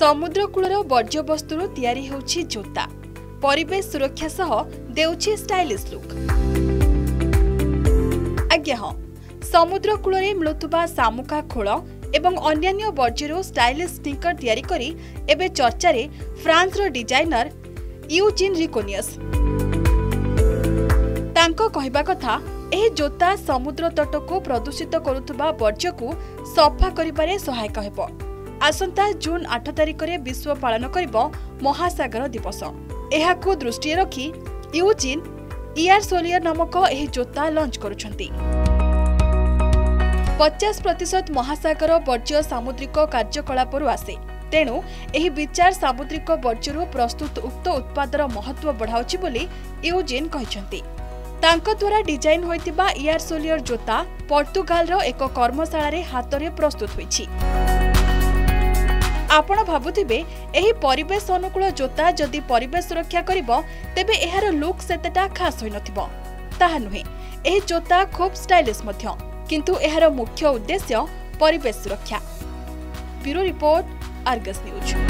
समुद्रकूलर वर्ज्यवस्तु तैयारी होछि जोता परिवेश सुरक्षा सह देउछि स्टाइलिश लुक। आज्ञा हाँ, समुद्रकूल मिलुवा शामुका खोल एवं अन्यान्य वर्ज्यरू स्टाइलिश स्निकर तैयारी करी एबे चर्चा रे फ्रांस रो डिजाइनर यूजिन रिकोनियस। तांको कहिबा कथा एही जोता समुद्र तट को प्रदूषित करुवा वर्ज्य को सफा करिबारे सहायक हेबो। आसंता जून 8 तारिख रे विश्व पालन करिबो महासागर दिवस। एहाकू दृष्टि रखी यूजिन ईआर सोलियर नामक एही जोता लॉन्च करुछंती। 50% महासागर वर्ज्य सामुद्रिक कार्यकलापरू आसे, तेणु एही विचार सामुद्रिक वर्ज्यरू प्रस्तुत उक्त उत्पादर महत्व बढ़ाउछि बोली यूजिन कहिसंती। तांको द्वारा डिजाइन होइतिबा ईआर सोलियर जोता पोर्तुगाल रो एक कर्मशाला रे हातरे प्रस्तुत होइछि। आपण भाबुथिबे एही परिवेश अनुकूल जोता जदि परिवेश सुरक्षा करिबो तेबे एहार लुक सेतेटा खास होई नथिबो। ताहा नुहे, एही जोता खूब स्टाइलिश मध्य, किंतु एहार मुख्य उद्देश्य परिवेश सुरक्षा। Bureau report, Argus news.